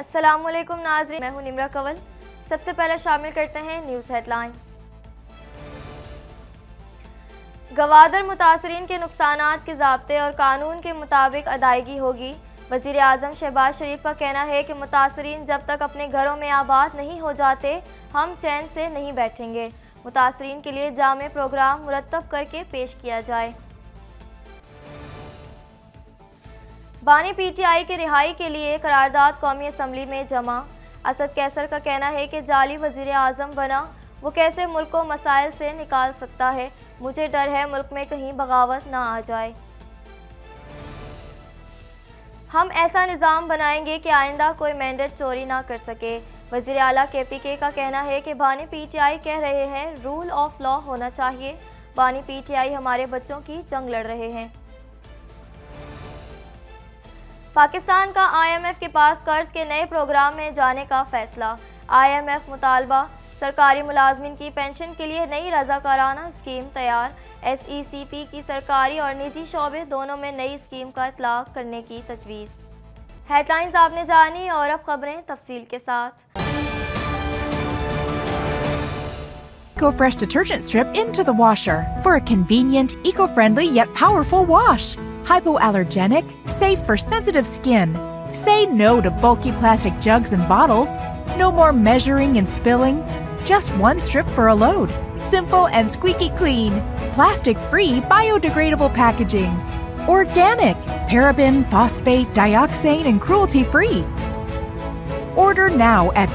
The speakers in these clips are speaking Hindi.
अस्सलामुअलैकुम नाज़रीन, मैं हूं निम्रा कंवल। सबसे पहले शामिल करते हैं न्यूज़ हेडलाइंस। गवादर मुतासरीन के नुकसानात के ज़ाब्ते और कानून के मुताबिक अदायगी होगी। वज़ीर आज़म शहबाज शरीफ का कहना है कि मुतासरीन जब तक अपने घरों में आबाद नहीं हो जाते हम चैन से नहीं बैठेंगे। मुतासरीन के लिए जामे प्रोग्राम मुरतब करके पेश किया जाए। बानी पीटीआई की रिहाई के लिए करारदाद कौमी असम्बली में जमा। असद कैसर का कहना है कि जाली वज़ीर आज़म बना, वो कैसे मुल्क को मसाइल से निकाल सकता है। मुझे डर है मुल्क में कहीं बगावत ना आ जाए। हम ऐसा निज़ाम बनाएंगे कि आइंदा कोई मैंडेट चोरी ना कर सके। वज़ीर आला KPK का कहना है कि बानी पीटीआई कह रहे हैं रूल ऑफ लॉ होना चाहिए। बानी पीटीआई हमारे बच्चों की जंग लड़ रहे हैं। पाकिस्तान का IMF के पास कर्ज के नए प्रोग्राम में जाने का फैसला। IMF मुतालबा, सरकारी मुलाजमिन की पेंशन के लिए नई रज़ाकाराना स्कीम तैयार। SECP की सरकारी और निजी शोबे दोनों में नई स्कीम का इतलाक करने की तजवीज़। हेडलाइंस आपने जानी और अब खबरें तफसील के साथ। EcoFresh detergent strip into the washer for a convenient, eco-friendly yet powerful wash. Hypoallergenic, safe for sensitive skin. Say no to bulky plastic jugs and bottles. No more measuring and spilling. Just one strip for a load. Simple and squeaky clean. Plastic-free, biodegradable packaging. Organic, paraben, phosphate, dioxane, and cruelty-free. Order now at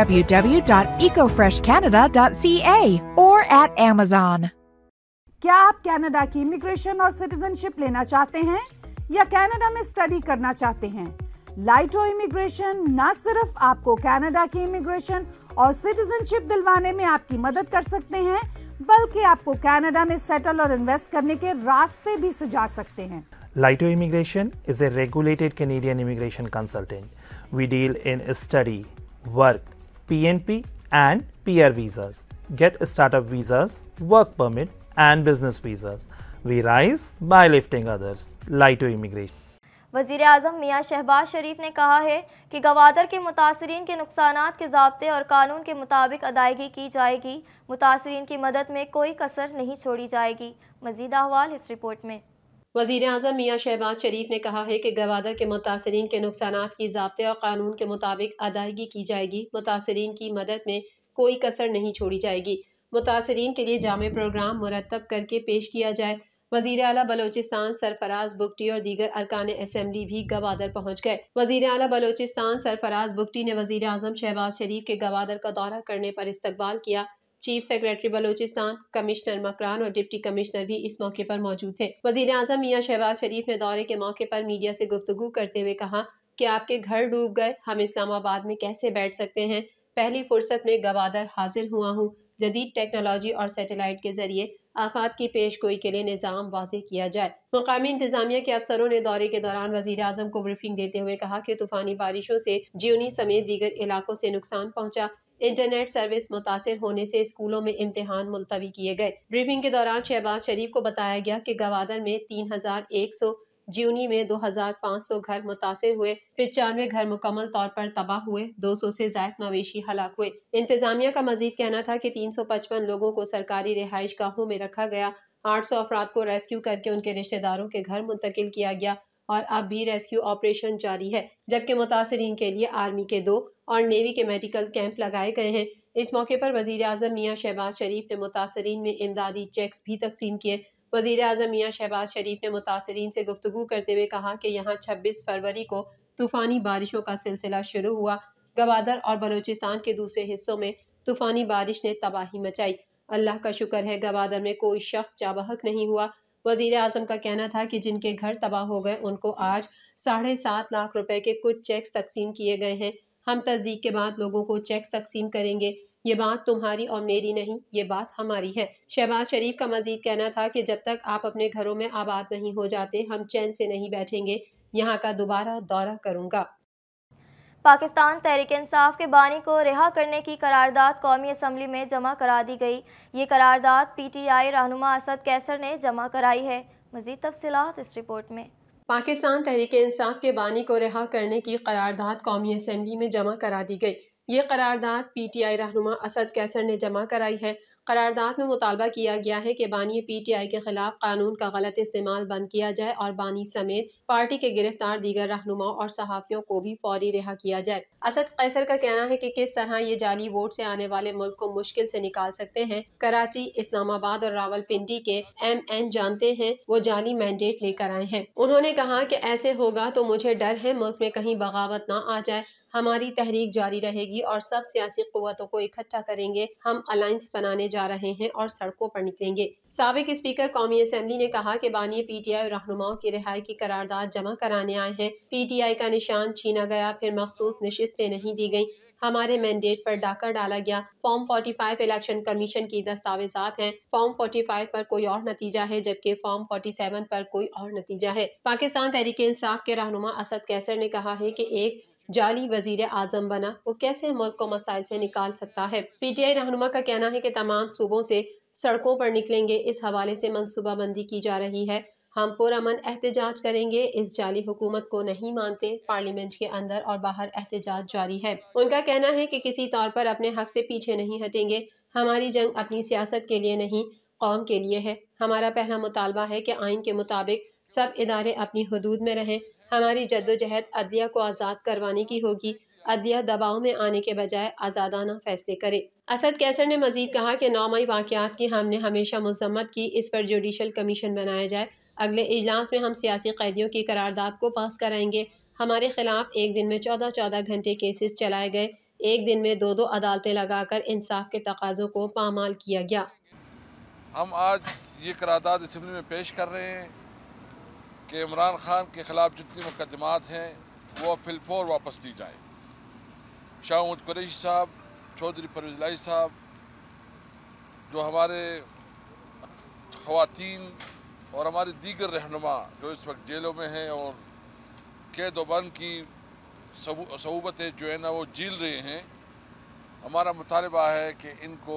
www.ecofreshcanada.ca or at Amazon. क्या आप कनाडा की इमिग्रेशन और सिटीजनशिप लेना चाहते हैं या कनाडा में स्टडी करना चाहते हैं? लाइटो इमिग्रेशन न सिर्फ आपको कनाडा की इमिग्रेशन और सिटीजनशिप दिलवाने में आपकी मदद कर सकते हैं, बल्कि आपको कनाडा में सेटल और इन्वेस्ट करने के रास्ते भी सुझा सकते हैं। Laito Immigration is a regulated Canadian immigration consultant. We deal in study, work, PNP and PR visas. Get startup visas, work permit and business visas. We rise by lifting others. Laito Immigration. वज़ीर आज़म मियाँ शहबाज शरीफ ने कहा है कि गवादर के मुतासरीन के नुकसानात के ज़ाब्ते और कानून के मुताबिक अदायगी की जाएगी। मुतासरीन की मदद में कोई कसर नहीं छोड़ी जाएगी। मज़ीद अहवाल इस रिपोर्ट में। वज़ीर आज़म मियाँ शहबाज शरीफ ने कहा है कि गवादर के मुतासरीन के नुकसानात की ज़ाब्ते और कानून के मुताबिक अदायगी की जाएगी। मुतासरीन की मदद में कोई कसर नहीं छोड़ी जाएगी। मुतासरीन के लिए जामे प्रोग्राम मुरतब करके पेश किया जाए। वज़ीर आला बलोचिस्तान सरफराज बुगटी और दीगर अरकान असम्बली भी गवादर पहुँच गए। वज़ीर आला बलोचिस्तान सरफराज बुगटी ने वज़ीर आज़म शहबाज शरीफ के गवादर का दौरा करने पर इस्तकबाल किया। Chief secretary Balochistan, commissioner Makran और डिप्टी कमिश्नर भी इस मौके पर मौजूद थे। वज़ीर आज़म मियाँ शहबाज शरीफ ने दौरे के मौके पर मीडिया से गुफ्तगू करते हुए कहा कि आपके घर डूब गए, हम इस्लामाबाद में कैसे बैठ सकते हैं। पहली फुर्सत में गवादर हाजिर हुआ हूँ। जदीद टेक्नोलॉजी और सैटेलाइट के जरिए आफात की पेशगोई के लिए निज़ाम वाज़ेह किया जाए। मुकामी इंतजामिया के अफसरों ने दौरे के दौरान वज़ीर आज़म को ब्रीफिंग देते हुए कहा कि तूफानी बारिशों से जियोनी समेत दीगर इलाकों से नुकसान पहुँचा। इंटरनेट सर्विस मुतासिर होने से स्कूलों में इम्तिहान मुलतवी किए गए। ब्रीफिंग के दौरान शहबाज शरीफ को बताया गया कि गवादर में 3100, जियोनी में 2500 घर मुतासिर हुए। 95 घर मुकम्मल तौर पर तबाह हुए। 200 से ज़ायद मवेशी हलाक हुए। इंतजामिया का मजीद कहना था कि 355 लोगों को सरकारी रिहाइश गाहों में रखा गया। 800 अफराद को रेस्क्यू करके उनके रिश्तेदारों के घर मुंतकिल किया गया और अब भी रेस्क्यू ऑपरेशन जारी है। जबकि मुतासरीन के लिए आर्मी के 2 और नेवी के मेडिकल कैंप लगाए गए हैं। इस मौके पर वज़ीर आज़म मियाँ शहबाज शरीफ ने मुतासरीन में इमदादी चेक्स भी तकसीम किए। वज़ीर आज़म मियाँ शहबाज शरीफ ने मुतासरीन से गुफ्तगू करते हुए कहा कि यहाँ 26 फरवरी को तूफ़ानी बारिशों का सिलसिला शुरू हुआ। गवादर और बलूचिस्तान के दूसरे हिस्सों में तूफ़ानी बारिश ने तबाही मचाई। अल्लाह का शुक्र है गवादर में कोई शख्स जाबहक नहीं हुआ। वज़ीर आज़म का कहना था कि जिनके घर तबाह हो गए उनको आज 7.5 लाख रुपए के कुछ चेक्स तकसीम किए गए हैं। हम तस्दीक के बाद लोगों को चेक्स तकसीम करेंगे। ये बात तुम्हारी और मेरी नहीं, ये बात हमारी है। शहबाज शरीफ का मजीद कहना था कि जब तक आप अपने घरों में आबाद नहीं हो जाते हम चैन से नहीं बैठेंगे। यहाँ का दोबारा दौरा करूँगा। पाकिस्तान तहरीक इंसाफ के बानी को रिहा करने की करारदाद कौमी असम्बली में जमा करा दी गई। ये करारदाद PTI रहनुमा असद कैसर ने जमा कराई है। मज़ीद तफसीलात इस रिपोर्ट में। पाकिस्तान तहरीक इंसाफ के बानी को रिहा करने की करारदाद कौमी असम्बली में जमा करा दी गई। ये करारदाद PTI रहनुमा असद कैसर ने जमा कराई है। करारदाद में मुतालबा किया गया है कि बानी PTI के खिलाफ कानून का गलत इस्तेमाल बंद किया जाए और बानी समेत पार्टी के गिरफ्तार दीगर रहनुमाओं और सहाफ़ियों को भी फौरी रिहा किया जाए। असद कैसर का कहना है कि किस तरह ये जाली वोट से आने वाले मुल्क को मुश्किल से निकाल सकते हैं। कराची, इस्लामाबाद और रावलपिंडी के MN जानते हैं, वो जाली मैंडेट लेकर आए हैं। उन्होंने कहा कि ऐसे होगा तो मुझे डर है मुल्क में कहीं बगावत ना आ जाए। हमारी तहरीक जारी रहेगी और सब सियासी कुव्वतों को इकट्ठा करेंगे। हम अलायंस बनाने जा रहे हैं और सड़कों पर निकलेंगे। साबिक स्पीकर कौमी असम्बली ने कहा कि बानी PTI रहनुमाओं की रिहाई की करारदाद जमा कराने आए हैं। PTI का निशान छीना गया, फिर मखसूस नशिस्तें नहीं दी गई। हमारे मैंडेट पर डाका डाला गया। फॉर्म 45 इलेक्शन कमीशन की दस्तावेजात हैं। फॉर्म 45 पर कोई और नतीजा है, जबकि फॉर्म 47 पर कोई और नतीजा है। पाकिस्तान तहरीक इंसाफ के रहनुमा असद कैसर ने कहा है कि एक जाली वजीर आजम बना, वो कैसे मुल्क को मसाइल से निकाल सकता है। PTI रहनुमा का कहना है कि तमाम सूबों से सड़कों पर निकलेंगे। इस हवाले से मनसूबाबंदी की जा रही है। हम पुरअमन एहतजाज करेंगे। इस जाली हुकूमत को नहीं मानते। पार्लियामेंट के अंदर और बाहर एहतजाज जारी है। उनका कहना है कि किसी तौर पर अपने हक से पीछे नहीं हटेंगे। हमारी जंग अपनी सियासत के लिए नहीं, कौम के लिए है। हमारा पहला मुतालबा है कि आइन के मुताबिक सब इदारे अपनी हदूद में रहें। हमारी जद्दोजहद अदलिया को आज़ाद करवाने की होगी। अदलिया दबाव में आने के बजाय आज़ादाना फैसले करे। असद कैसर ने मजीद कहा कि 9 मई वाक़यात की हमने हमेशा मज़म्मत की। इस पर जुडिशल कमीशन बनाया जाए। अगले इजलास में हम सियासी कैदियों की करारदाद को पास कराएंगे। हमारे खिलाफ एक दिन में 14-14 घंटे केसेस चलाए गए। एक दिन में 2-2 अदालतें लगाकर इंसाफ के तकाज़ों को पामाल किया गया। हम आज ये करारदाद असम्बली में पेश कर रहे हैं कि इमरान खान के खिलाफ जितनी मुकदमात हैं वो फिलफौर वापस ली जाएँ। शाह महमूद कुरैशी साहब, चौधरी परवेज़ इलाही साहब, जो हमारे ख़वातीन और हमारे दीगर रहनुमा जो इस वक्त जेलों में हैं और कैद व बंद की सऊबतें जो है ना वो झेल रहे हैं, हमारा मुतालबा है कि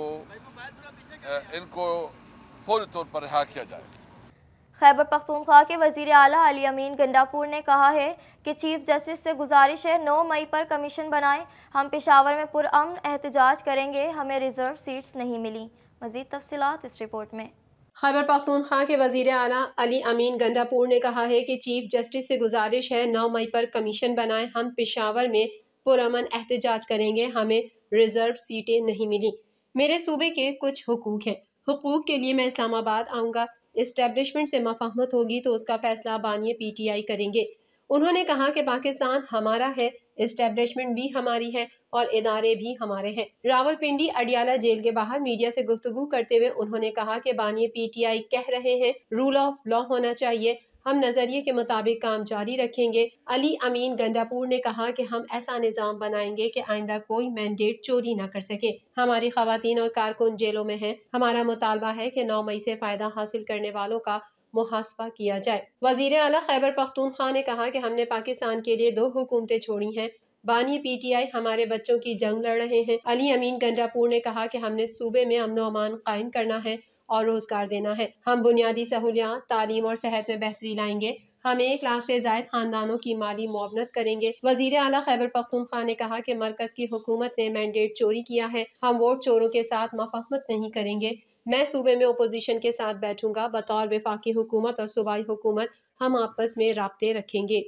इनको फौरी तौर पर रिहा किया जाए। खैबर पख्तूनख्वा के वज़ीर आला अली अमीन गंडापुर ने कहा है कि चीफ जस्टिस से गुजारिश है 9 मई पर कमीशन बनाएं। हम पेशावर में पुरअमन एहतजाज करेंगे। हमें रिजर्व सीट्स नहीं मिली। मज़ीद तफसीलात इस रिपोर्ट में। खैबर पख्तूनख्वा के वज़ीर आला अली अमीन गंडापुर ने कहा है कि चीफ जस्टिस से गुजारिश है 9 मई पर कमीशन बनाएं। हम पेशावर में पुरअमन एहतजाज करेंगे। हमें रिजर्व सीटें नहीं मिली। मेरे सूबे के कुछ हुकूक हैं। हुकूक के लिए मैं इस्लामाबाद आऊँगा। इस्टेब्लिशमेंट से मफाहमत होगी तो उसका फैसला बानी PTI करेंगे। उन्होंने कहा कि पाकिस्तान हमारा है, इस्टेब्लिशमेंट भी हमारी है और इदारे भी हमारे हैं। रावलपिंडी अडियाला जेल के बाहर मीडिया से गुफ्तगू करते हुए उन्होंने कहा कि बानी PTI कह रहे हैं रूल ऑफ लॉ होना चाहिए। हम नजरिए के मुताबिक काम जारी रखेंगे। अली अमीन गंडापुर ने कहा कि हम ऐसा निज़ाम बनाएंगे कि आइंदा कोई मैंडेट चोरी न कर सके। हमारी खवातीन और कारकुन जेलों में हैं। हमारा मुतालबा है कि 9 मई से फ़ायदा हासिल करने वालों का मुहासबा किया जाए। वज़ीर आला खैबर पख्तूनख्वा ने कहा कि हमने पाकिस्तान के लिए 2 हुकूमतें छोड़ी हैं। बानी PTI हमारे बच्चों की जंग लड़ रहे हैं। अली अमीन गंडापुर ने कहा कि हमने सूबे में अमन व अमान कायम करना है और रोजगार देना है। हम बुनियादी सहूलियात, तालीम और सेहत में बेहतरी लाएंगे। हम 1 लाख से ज़ायद खानदानों की माली मुआवनत करेंगे। वज़ीर आला खैबर पख्तूनख्वा ने कहा कि मरकज़ की हुकूमत ने मैंडेट चोरी किया है। हम वोट चोरों के साथ मफाहमत नहीं करेंगे। मैं सूबे में अपोजिशन के साथ बैठूंगा। बतौर वफाकी हुकूमत और सूबाई हुकूमत हम आपस में राब्ते रखेंगे।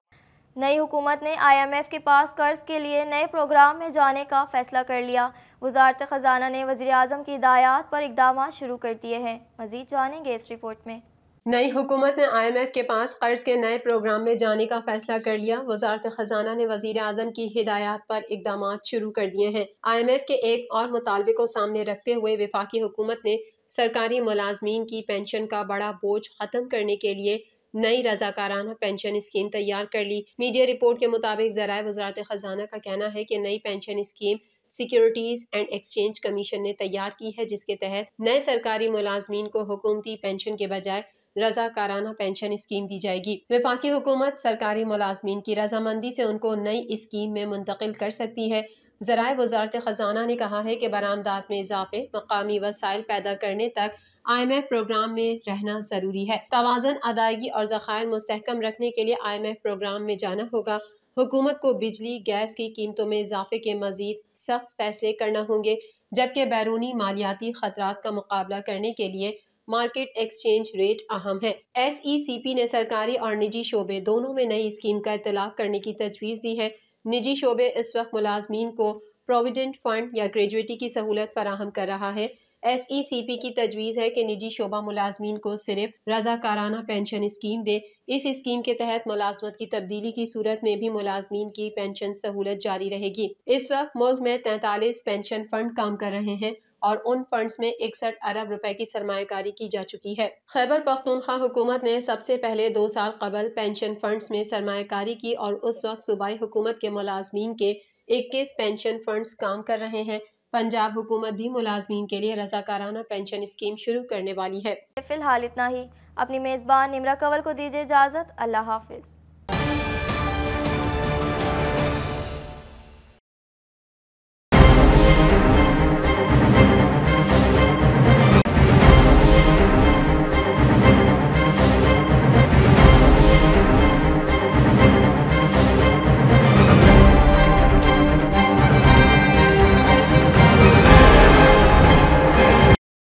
नई हुकूमत ने IMF के पास कर्ज के लिए नए प्रोग्राम में जाने का फैसला कर लिया। वज़ारत ख़ज़ाना ने वज़ीर आज़म की हिदायत पर इक़दामात शुरू कर दिए हैं। मज़ीद जानेंगे इस रिपोर्ट में। नई हुकूमत ने IMF के पास कर्ज के नए प्रोग्राम में जाने का फैसला कर लिया। वज़ारत ख़ज़ाना ने वज़ीर आज़म की हिदायत पर इक़दामात शुरू कर दिए हैं। IMF के एक और मुतालबे को सामने रखते हुए वफाकी हुकूमत ने सरकारी मुलाजमीन की पेंशन का बड़ा बोझ ख़त्म करने के लिए नई रज़ाकाराना पेंशन स्कीम तैयार कर ली। मीडिया रिपोर्ट के मुताबिक ज़राए वज़ारत ख़ज़ाना का कहना है कि नई pension scheme securities and exchange commission ने तैयार की है, जिसके तहत नए सरकारी मुलाजमीन को हुकूमती पेंशन के बजाय रज़ाकाराना पेंशन स्कीम दी जाएगी। वफाकी हुकूमत सरकारी मुलाजमीन की रजामंदी से उनको नई स्कीम में मुंतकिल कर सकती है। ज़राए वज़ारत ख़ज़ाना ने कहा है कि बरामदात में इजाफे, मकामी वसाइल पैदा करने तक IMF प्रोग्राम में रहना जरूरी है। तवाज़न, अदायगी और ज़खायर मुस्तहकम रखने के लिए IMF प्रोग्राम में जाना होगा। हुकूमत को बिजली गैस की कीमतों में इजाफे के मजीद सख्त फैसले करना होंगे, जबकि बैरूनी मालियाती खतरात का मुकाबला करने के लिए मार्केट एक्सचेंज रेट अहम है। SECP ने सरकारी और निजी शोबे दोनों में नई स्कीम का इतलाक करने की तजवीज़ दी है। निजी शोबे इस वक्त मुलाजमीन को प्रोविडेंट फंड या ग्रेजुएटी की सहूलत फराहम कर रहा है। SECP की तजवीज़ है कि निजी शोबा मुलाजमीन को सिर्फ रजाकाराना पेंशन स्कीम दे। इस स्कीम के तहत मुलाजमत की तब्दीली की सूरत में भी मुलाजमीन की पेंशन सहूलत जारी रहेगी। इस वक्त मुल्क में 43 पेंशन फंड काम कर रहे हैं और उन फंड्स में 61 अरब रुपए की सरमायाकारी की जा चुकी है। खैबर पख्तूनख्वा हुकूमत ने सबसे पहले 2 साल कबल पेंशन फंड्स में सरमायाकारी की और उस वक्त सूबाई हुकूमत के मुलाजमीन के 21 पेंशन फंड्स काम कर रहे हैं। पंजाब हुकूमत भी मुलाजमीन के लिए रजाकाराना पेंशन स्कीम शुरू करने वाली है। फिलहाल इतना ही। अपनी मेज़बान निमरा कंवल को दीजिए इजाज़त। अल्लाह हाफिज़।